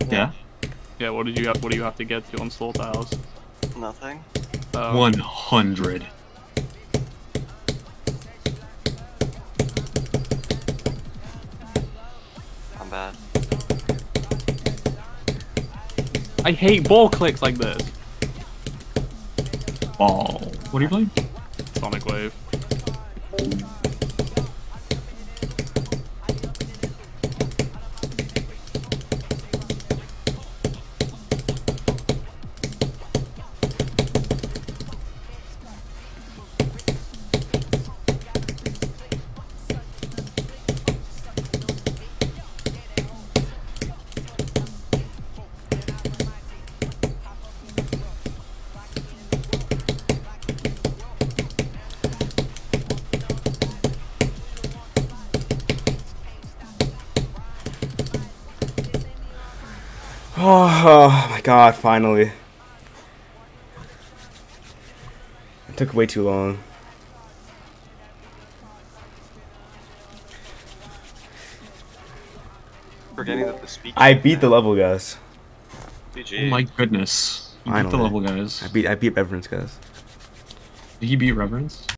Yeah. Yeah. What did you have? What do you have to get to on Slaughterhouse? Nothing. 100. I'm bad. I hate ball clicks like this. Ball. What are you playing? Sonic Wave. Oh my god, finally. It took way too long. Forgetting that the speech. I beat the level, guys. GG. Oh my goodness. You beat the Finally. level, guys. I beat reverence, guys. Did you beat Reverence?